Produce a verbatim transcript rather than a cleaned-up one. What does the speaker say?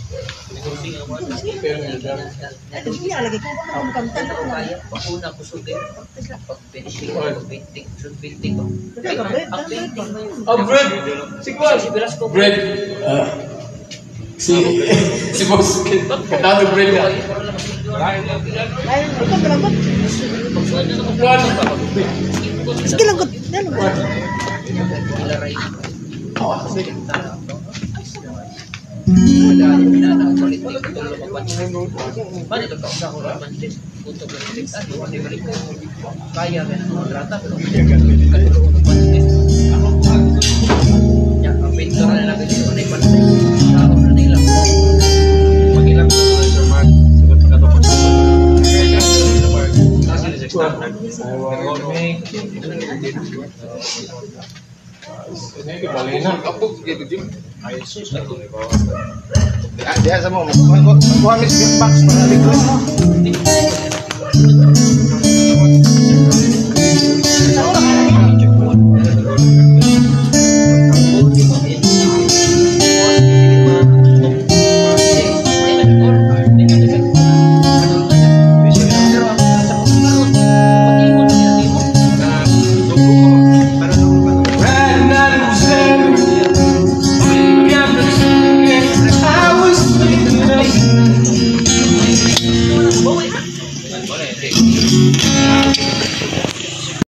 Hindi lagi ko ang kanta ko kaya una ko sugin pag finishing ko painting should painting ko ang painting oh bread sigwal bread si si boss katado bread ya sige lang gud dalo ada pinana politik betul mana itu kau usah orang mantin untuk politik tadi mana mereka kaya kan rata belum kan dulu untuk mantin ya pintar dan lagi itu mana mantin tahu nanti lah magilang ko sa mag sagot ka to ini kebalinan kapuk gitu Jim. Ayo sus lagi. Dia sama mau. Gua habis beatbox para